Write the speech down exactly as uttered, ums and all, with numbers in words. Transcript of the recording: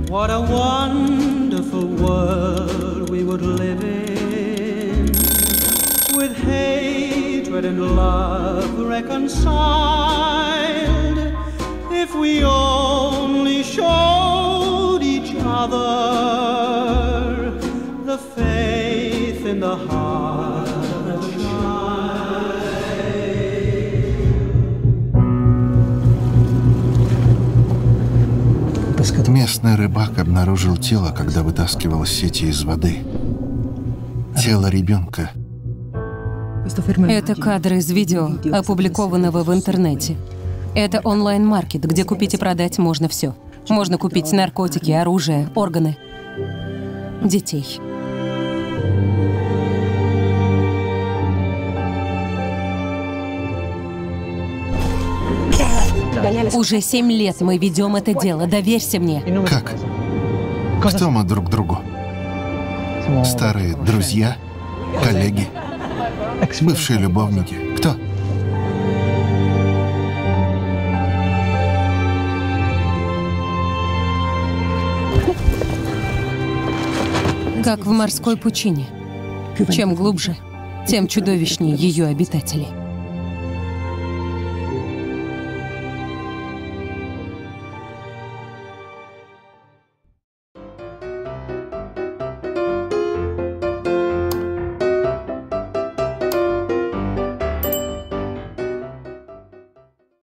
What a wonderful world we would live in, with hatred and love reconciled, if we only showed each other the faith in the heart of a child. Местный рыбак обнаружил тело, когда вытаскивал сети из воды. Тело ребенка. Это кадры из видео, опубликованного в интернете. Это онлайн-маркет, где купить и продать можно все. Можно купить наркотики, оружие, органы, детей. Уже семь лет мы ведем это дело, доверься мне. Как? Кто мы друг другу? Старые друзья? Коллеги? Бывшие любовники? Кто? Как в морской пучине. Чем глубже, тем чудовищнее ее обитатели.